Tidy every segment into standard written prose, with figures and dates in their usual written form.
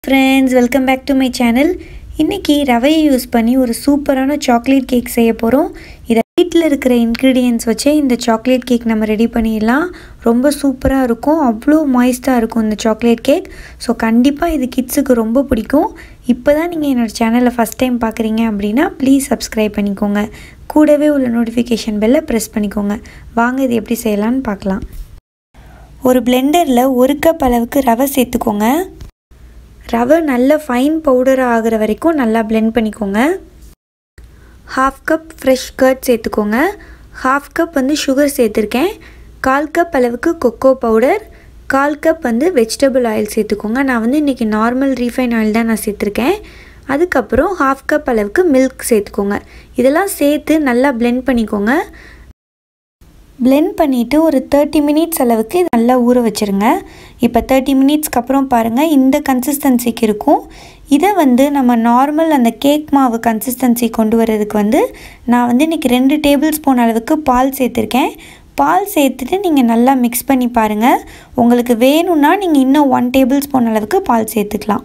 Friends, welcome back to my channel. இன்னைக்கு ரவையை use பண்ணி ஒரு சூப்பரான சாக்லேட் கேக் செய்ய போறோம். இத வீட்ல இருக்கிற ingredients வச்சே இந்த சாக்லேட் கேக் நம்ம ரெடி பண்ணிடலாம். ரொம்ப சூப்பரா இருக்கும். அவ்ளோ மாய்ஸ்டா இருக்கும் இந்த சாக்லேட் கேக். சோ கண்டிப்பா இது கிட்ஸ்க்கு ரொம்ப பிடிக்கும். இப்போதான் நீங்க என்னோட சேனலை ஃபர்ஸ்ட் டைம் பார்க்கறீங்க அப்படினா ப்ளீஸ் Subscribe பண்ணிக்கோங்க. கூடவே உள்ள நோட்டிஃபிகேஷன் பெல்லை பிரஸ் பண்ணிக்கோங்க. வாங்க இது எப்படி செய்யலாம்னு பார்க்கலாம். ஒரு பிளெண்டர்ல 1 கப் அளவுக்கு ரவை சேர்த்துக்கோங்க. ரவை நல்ல ஃபைன் பவுடர் ஆகுற வரைக்கும் நல்லா blend பண்ணிக்கோங்க. 1/2 கப் fresh curd சேர்த்துக்கோங்க. 1/2 கப் வந்து sugar சேர்த்திருக்கேன். 1/4 கப் அளவுக்கு cocoa powder, 1/4 கப் வந்து vegetable oil சேர்த்துக்கோங்க. நான் வந்து இன்னைக்கு நார்மல் refined oil தான் நான் சேர்த்திருக்கேன். அதுக்கு அப்புறம் 1/2 கப் அளவுக்கு milk சேர்த்துக்கோங்க. இதெல்லாம் சேர்த்து நல்லா blend பண்ணிக்கோங்க. blend பண்ணிட்டு ஒரு 30 minutes அளவுக்கு நல்லா ஊற வச்சிருங்க. இப்போ 30 minutesக்கு அப்புறம் பாருங்க இந்த கன்சிஸ்டன்சிக்கு இருக்கும். இத வந்து நம்ம நார்மல் அந்த கேக் மாவு கன்சிஸ்டன்சி கொண்டு வரதுக்கு வந்து நான் வந்து இன்னைக்கு 2 டேபிள்ஸ்பூன் அளவுக்கு பால் சேர்த்திருக்கேன். பால் சேர்த்துட்டு நீங்க நல்லா mix பண்ணி பாருங்க. உங்களுக்கு வேணும்னா நீங்க இன்னும் 1 டேபிள்ஸ்பூன் அளவுக்கு பால் சேர்த்துக்கலாம்.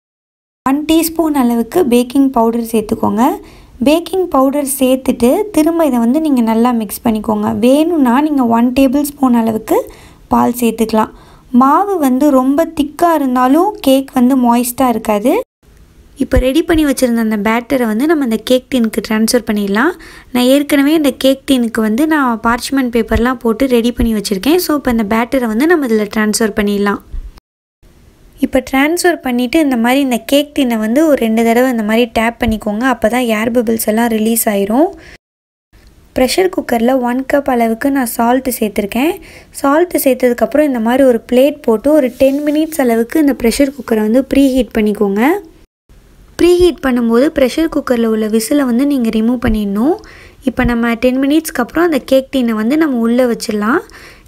1 டீஸ்பூன் அளவுக்கு பேக்கிங் பவுடர் சேர்த்துக்கோங்க. பேக்கிங் பவுடர் சேர்த்துட்டு திரும்ப இதை வந்து நீங்கள் நல்லா மிக்ஸ் பண்ணிக்கோங்க. வேணும்னா நீங்கள் 1 டேபிள்ஸ்பூன் அளவுக்கு பால் சேர்த்துக்கலாம். மாவு வந்து ரொம்ப திக்காக இருந்தாலும் கேக் வந்து மாய்ஸ்டாக இருக்காது. இப்போ ரெடி பண்ணி வச்சுருந்த அந்த பேட்டரை வந்து நம்ம இந்த கேக் டீனுக்கு ட்ரான்ஸ்ஃபர் பண்ணிடலாம். நான் ஏற்கனவே இந்த கேக் டீனுக்கு வந்து நான் பார்ச்மெண்ட் பேப்பர்லாம் போட்டு ரெடி பண்ணி வச்சுருக்கேன். ஸோ இப்போ இந்த பேட்டரை வந்து நம்ம இதில் ட்ரான்ஸ்ஃபர் பண்ணிடலாம். இப்போ ட்ரான்ஸ்ஃபர் பண்ணிவிட்டு இந்த மாதிரி இந்த கேக் டின்னை வந்து ஒரு 2 தடவை இந்த மாதிரி டேப் பண்ணிக்கோங்க. அப்போ தான் ஏர் பபிள்ஸ் எல்லாம் ரிலீஸ் ஆயிரும். ப்ரெஷர் குக்கரில் 1 கப் அளவுக்கு நான் சால்ட்டு சேர்த்துருக்கேன். சால்ட்டு சேர்த்ததுக்கப்புறம் இந்த மாதிரி ஒரு பிளேட் போட்டு ஒரு 10 minutes அளவுக்கு இந்த ப்ரெஷர் குக்கரை வந்து ப்ரீஹீட் பண்ணிக்கோங்க. ப்ரீஹீட் பண்ணும்போது ப்ரெஷர் குக்கரில் உள்ள விசிலை வந்து நீங்கள் ரிமூவ் பண்ணிடணும். இப்போ நம்ம 10 minutesக்கு அப்புறம் அந்த கேக் டின்னை வந்து நம்ம உள்ளே வச்சிடலாம்.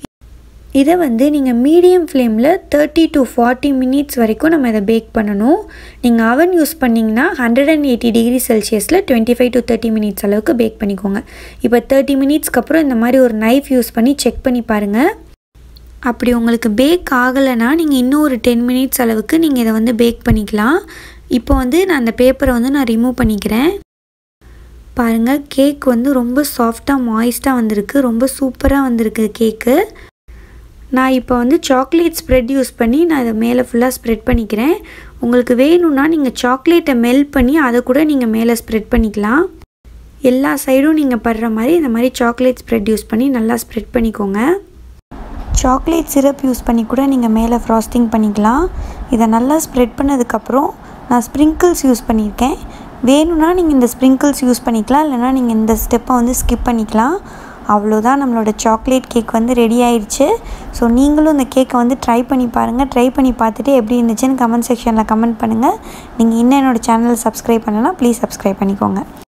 இதை வந்து நீங்கள் மீடியம் ஃப்ளேமில் 30 to 40 minutes வரைக்கும் நம்ம இதை பேக் பண்ணணும். நீங்கள் அவன் யூஸ் பண்ணிங்கன்னா 180 டிகிரி செல்சியஸில் 25 to 30 minutes அளவுக்கு பேக் பண்ணிக்கோங்க. இப்போ 30 minutesக்கு அப்புறம் இந்த மாதிரி ஒரு நைஃப் யூஸ் பண்ணி செக் பண்ணி பாருங்கள். அப்படி உங்களுக்கு பேக் ஆகலைன்னா நீங்கள் இன்னும் ஒரு 10 minutes அளவுக்கு நீங்கள் இதை வந்து பேக் பண்ணிக்கலாம். இப்போ வந்து நான் அந்த பேப்பரை வந்து நான் ரிமூவ் பண்ணிக்கிறேன். பாருங்கள் கேக் வந்து ரொம்ப சாஃப்டாக மாய்ஸ்டாக வந்திருக்கு. ரொம்ப சூப்பராக வந்திருக்கு கேக்கு. நான் இப்போ வந்து சாக்லேட் ஸ்ப்ரெட் யூஸ் பண்ணி நான் இதை மேலே ஃபுல்லாக ஸ்ப்ரெட் பண்ணிக்கிறேன். உங்களுக்கு வேணும்னா நீங்கள் சாக்லேட்டை மெல்ட் பண்ணி அதை கூட நீங்கள் மேலே ஸ்ப்ரெட் பண்ணிக்கலாம். எல்லா சைடும் நீங்கள் படுற மாதிரி இந்த மாதிரி சாக்லேட் ஸ்ப்ரெட் யூஸ் பண்ணி நல்லா ஸ்ப்ரெட் பண்ணிக்கோங்க. சாக்லேட் சிரப் யூஸ் பண்ணி கூட நீங்கள் மேலே ஃப்ராஸ்டிங் பண்ணிக்கலாம். இதை நல்லா ஸ்ப்ரெட் பண்ணதுக்கப்புறம் நான் ஸ்ப்ரிங்கிள்ஸ் யூஸ் பண்ணியிருக்கேன். வேணும்னா நீங்கள் இந்த ஸ்ப்ரிங்கிள்ஸ் யூஸ் பண்ணிக்கலாம், இல்லைனா நீங்கள் இந்த ஸ்டெப்பை வந்து ஸ்கிப் பண்ணிக்கலாம். அவ்வளோதான், நம்மளோட சாக்லேட் கேக் வந்து ரெடி ஆயிடுச்சு. ஸோ நீங்களும் இந்த கேக்கை வந்து ட்ரை பண்ணி பாருங்கள். ட்ரை பண்ணி பார்த்துட்டு எப்படி இருந்துச்சுன்னு கமெண்ட் செக்ஷனில் கமெண்ட் பண்ணுங்கள். நீங்கள் இன்னும் என்னோடய சேனலை சப்ஸ்கிரைப் பண்ணலாம், ப்ளீஸ் சப்ஸ்கிரைப் பண்ணிக்கோங்க.